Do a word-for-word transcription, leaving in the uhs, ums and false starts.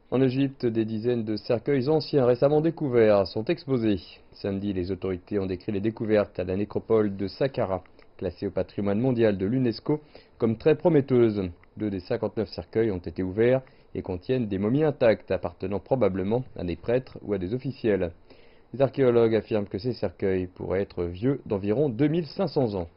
En Égypte, des dizaines de cercueils anciens récemment découverts sont exposés. Samedi, les autorités ont décrit les découvertes à la nécropole de Saqqara, classée au patrimoine mondial de l'UNESCO, comme très prometteuses. Deux des cinquante-neuf cercueils ont été ouverts et contiennent des momies intactes appartenant probablement à des prêtres ou à des officiels. Les archéologues affirment que ces cercueils pourraient être vieux d'environ deux mille cinq cents ans.